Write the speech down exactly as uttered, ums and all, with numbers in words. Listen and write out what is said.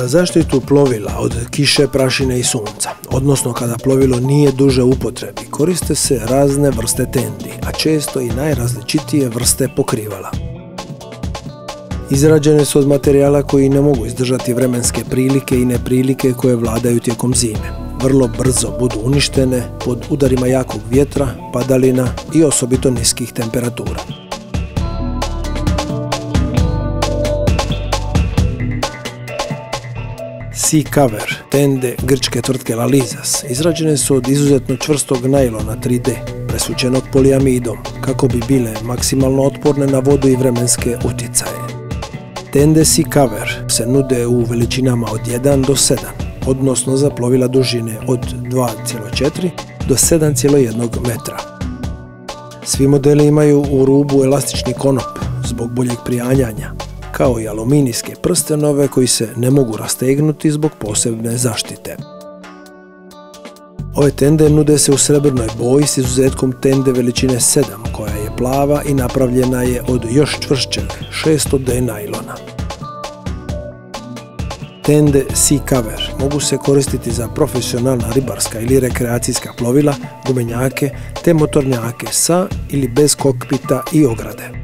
Za zaštitu plovila od kiše, prašine i sunca, odnosno kada plovilo nije duže u upotrebi, koriste se razne vrste tendi, a često i najrazličitije vrste pokrivala. Izrađene su od materijala koji ne mogu izdržati vremenske prilike i neprilike koje vladaju tijekom zime. Vrlo brzo budu uništene pod udarima jakog vjetra, padalina i osobito niskih temperatura. Sea Cover, tende grčke tvrtke Lalizas, izrađene su od izuzetno čvrstog najlona tri D, presučenog poliamidom, kako bi bile maksimalno otporne na vodu i vremenske utjecaje. Tende Sea Cover se nude u veličinama od jedan do sedam, odnosno za plovila dužine od dva zarez četiri do sedam zarez jedan metra. Svi modeli imaju u rubu elastični konop zbog boljeg prijanjanja, kao i aluminijske prstenove koji se ne mogu rastegnuti zbog posebne zaštite. Ove tende nude se u srebrnoj boji s izuzetkom tende veličine sedam, koja je plava i napravljena je od još čvršćeg šesto D najlona. Tende Sea Cover mogu se koristiti za profesionalna ribarska ili rekreacijska plovila, gumenjake te motornjake sa ili bez kokpita i ograde.